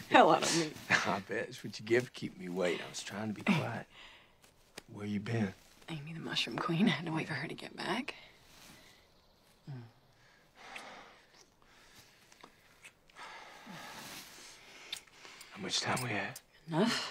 hell out of me. I bet it's what you give for keeping me waiting. I was trying to be quiet. Where you been? Amy, the Mushroom Queen. I had to wait for her to get back. How much time we have? Enough.